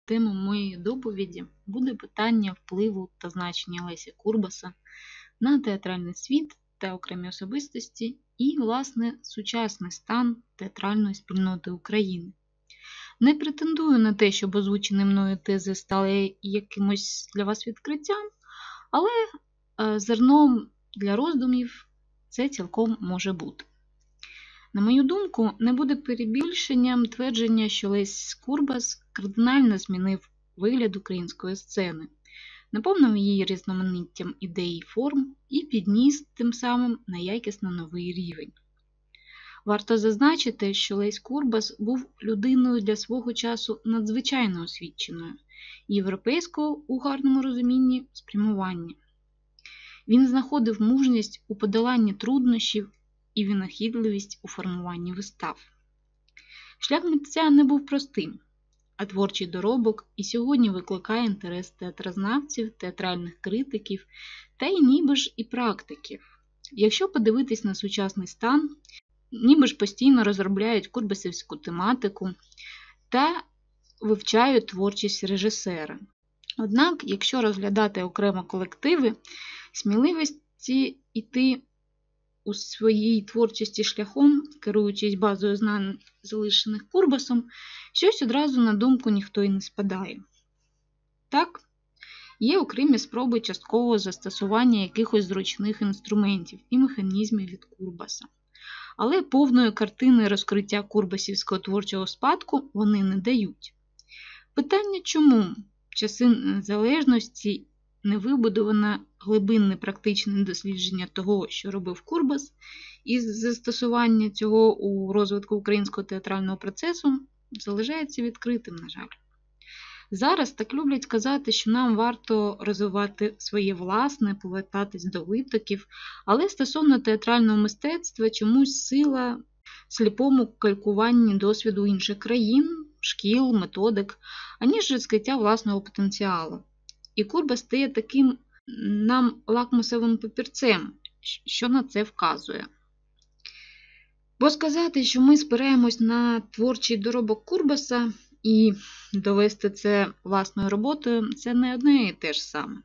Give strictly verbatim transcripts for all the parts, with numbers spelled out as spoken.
Тема моєї доповіді буде питання впливу та значення Леся Курбаса на театральний світ та окремі особистості і, власне, сучасний стан театральної спільноти України. Не претендую на те, щоб озвучені мною тези стали якимось для вас відкриттям, але зерном для роздумів це цілком може бути. На мою думку, не буде перебільшенням твердження, що Лесь Курбас кардинально змінив вигляд української сцени, наповнив її різноманіттям ідей і форм і підніс тим самим на якісно новий рівень. Варто зазначити, що Лесь Курбас був людиною для свого часу надзвичайно освіченою, європейського у гарному розумінні спрямування. Він знаходив мужність у подоланні труднощів і винахідливість у формуванні вистав. Шлях митця не був простим, а творчий доробок і сьогодні викликає інтерес театрознавців, театральних критиків та й ніби ж і практиків. Якщо подивитись на сучасний стан, ніби ж постійно розробляють курбасівську тематику та вивчають творчість режисера. Однак, якщо розглядати окремо колективи, сміливості йти у своїй творчості шляхом, керуючись базою знань, залишених Курбасом, щось одразу на думку ніхто й не спадає. Так, є окремі спроби часткового застосування якихось зручних інструментів і механізмів від Курбаса. Але повної картини розкриття курбасівського творчого спадку вони не дають. Питання чому в часи незалежності не вибудоване глибинне практичне дослідження того, що робив Курбас, і застосування цього у розвитку українського театрального процесу залишається відкритим, на жаль. Зараз так люблять казати, що нам варто розвивати своє власне, повертатись до витоків, але стосовно театрального мистецтва чомусь сила в сліпому калькуванні досвіду інших країн, шкіл, методик, аніж розкриття власного потенціалу. І Курбас стає таким нам лакмусовим папірцем, що на це вказує. Бо сказати, що ми спираємось на творчий доробок Курбаса і довести це власною роботою, це не одне і те ж саме.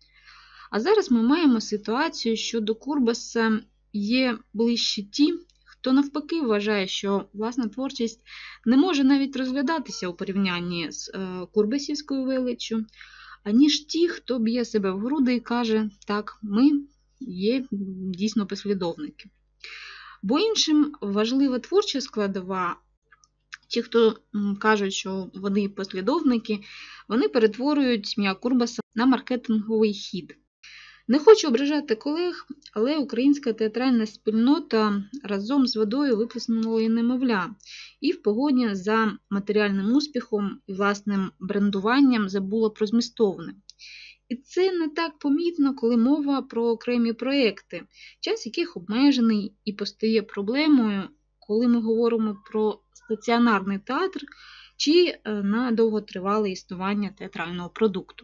А зараз ми маємо ситуацію, що до Курбаса є ближче ті, хто навпаки вважає, що власна творчість не може навіть розглядатися у порівнянні з курбасівською величчю, аніж ті, хто б'є себе в груди і каже, так, ми є дійсно послідовники. Бо іншим важлива творча складова, ті, хто кажуть, що вони послідовники, вони перетворюють ім'я Курбаса на маркетинговий хід. Не хочу ображати колег, але українська театральна спільнота разом з водою виплеснула немовля і в погоні за матеріальним успіхом і власним брендуванням забула про змістовне. І це не так помітно, коли мова про окремі проєкти, час яких обмежений і постає проблемою, коли ми говоримо про стаціонарний театр чи на довготривале існування театрального продукту.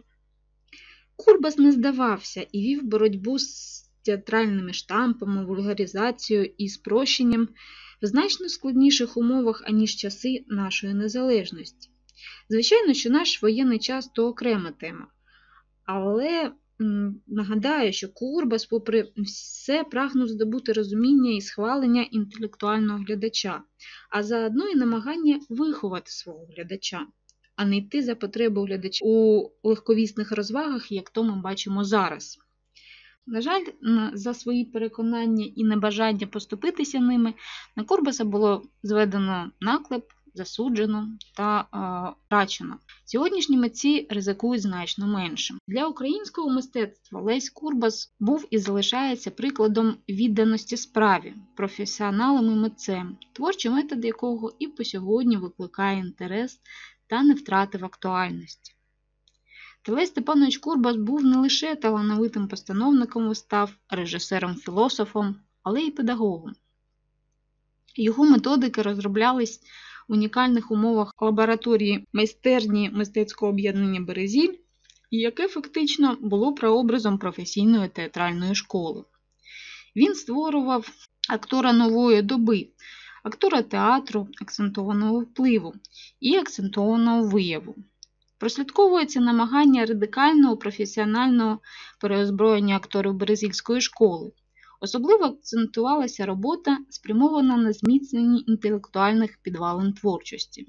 Курбас не здавався і вів боротьбу з театральними штампами, вульгаризацією і спрощенням в значно складніших умовах, аніж часи нашої незалежності. Звичайно, що наш воєнний час – то окрема тема. Але м, нагадаю, що Курбас, попри все, прагнув здобути розуміння і схвалення інтелектуального глядача, а заодно і намагання виховати свого глядача, а не йти за потребу глядача у легковісних розвагах, як то ми бачимо зараз. На жаль, за свої переконання і небажання поступитися ними, на Курбаса було зведено наклеп, засуджено та е, втрачено. Сьогоднішні митці ризикують значно меншим. Для українського мистецтва Лесь Курбас був і залишається прикладом відданості справі, професіоналом і митцем, творчий метод якого і по сьогодні викликає інтерес та не втратив актуальності. Лесь Степанович Курбас був не лише талановитим постановником вистав, режисером-філософом, але й педагогом. Його методики розроблялись в унікальних умовах лабораторії майстерні мистецького об'єднання «Березіль», яке фактично було прообразом професійної театральної школи. Він створював актора нової доби, актора театру, акцентованого впливу і акцентованого вияву. прослідковується намагання радикального професіонального переозброєння акторів Березільської школи. Особливо акцентувалася робота, спрямована на зміцнення інтелектуальних підвалин творчості.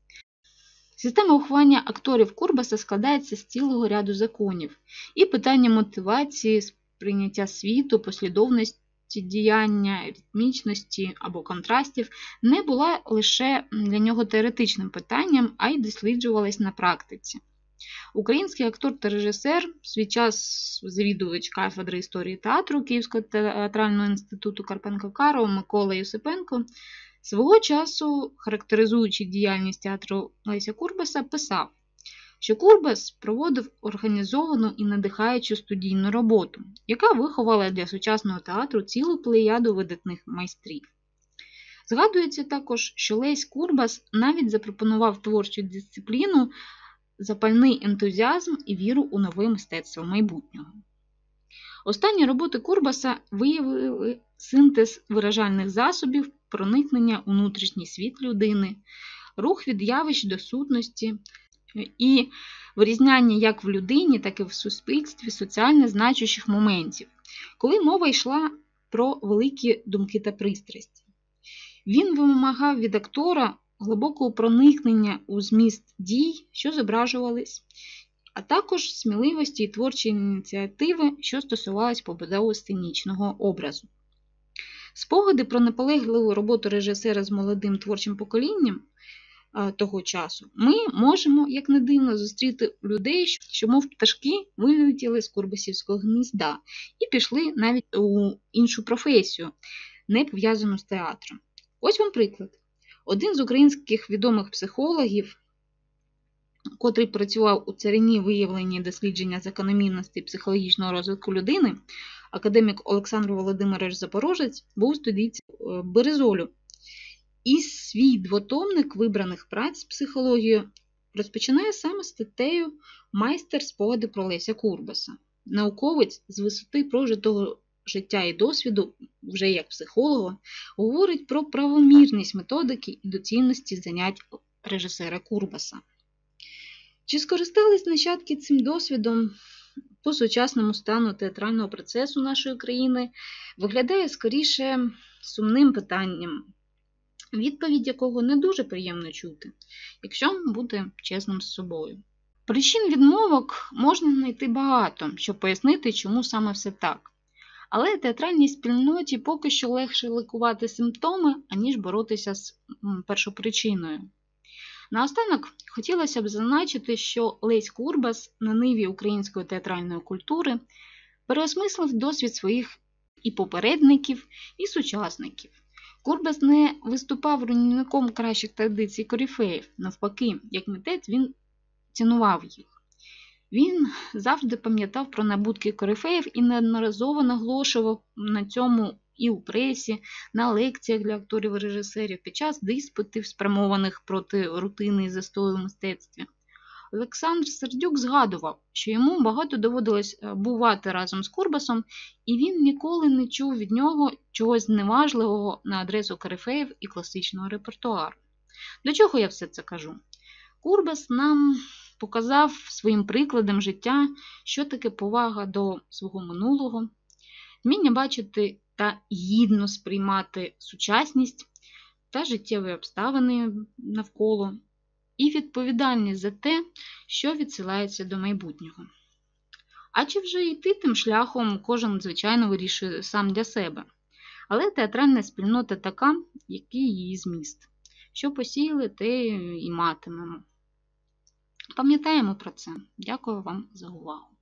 Система виховання акторів Курбаса складається з цілого ряду законів, і питання мотивації, сприйняття світу, послідовності діяння, ритмічності або контрастів не була лише для нього теоретичним питанням, а й досліджувалась на практиці. Український актор та режисер, в свій час завідувач кафедри історії театру Київського театрального інституту Карпенко-Карого Микола Юсипенко, свого часу, характеризуючи діяльність театру Леся Курбаса, писав, що Курбас проводив організовану і надихаючу студійну роботу, яка виховала для сучасного театру цілу плеяду видатних майстрів. Згадується також, що Лесь Курбас навіть запропонував творчу дисципліну, запальний ентузіазм і віру у нове мистецтво майбутнього. Останні роботи Курбаса виявили синтез виражальних засобів, проникнення у внутрішній світ людини, рух від явищ до сутності і вирізняння як в людині, так і в суспільстві соціально значущих моментів, коли мова йшла про великі думки та пристрасті. Він вимагав від актора глибокого проникнення у зміст дій, що зображувались, а також сміливості і творчої ініціативи, що стосувалась побудови сценічного образу. Спогади про наполегливу роботу режисера з молодим творчим поколінням того часу ми можемо, як не дивно, зустріти людей, що, мов пташки, вилетіли з Курбасівського гнізда і пішли навіть у іншу професію, не пов'язану з театром. Ось вам приклад. Один з українських відомих психологів, котрий працював у царині виявлення і дослідження закономірностей психологічного розвитку людини, академік Олександр Володимирович Запорожець, був студійцем Березолю. І свій двотомник вибраних праць з психологією розпочинає саме статтею «Майстер спогади про Леся Курбаса». Науковець з висоти прожитого життя і досвіду, вже як психолога, говорить про правомірність методики і доцільності занять режисера Курбаса. Чи скористались нащадки цим досвідом по сучасному стану театрального процесу нашої країни, виглядає скоріше сумним питанням, відповідь якого не дуже приємно чути, якщо бути чесним з собою. Причин відмовок можна знайти багато, щоб пояснити, чому саме все так. Але театральній спільноті поки що легше лікувати симптоми, аніж боротися з першопричиною. Наостанок хотілося б зазначити, що Лесь Курбас на ниві української театральної культури переосмислив досвід своїх і попередників, і сучасників. Курбас не виступав руйнівником кращих традицій корифеїв, навпаки, як митець він цінував їх. Він завжди пам'ятав про набутки корифеїв і неодноразово наголошував на цьому і у пресі, на лекціях для акторів і режисерів, під час диспутів, спрямованих проти рутини і застою в мистецтві. Олександр Сердюк згадував, що йому багато доводилось бувати разом з Курбасом, і він ніколи не чув від нього чогось зневажливого на адресу корифеїв і класичного репертуару. До чого я все це кажу? Курбас нам показав своїм прикладом життя, що таке повага до свого минулого, вміння бачити та гідно сприймати сучасність та життєві обставини навколо, і відповідальність за те, що відсилається до майбутнього. А чи вже йти тим шляхом кожен, звичайно, вирішує сам для себе. Але театральна спільнота така, який її зміст. Що посіяли, те і матимемо. Пам'ятаємо про це. Дякую вам за увагу.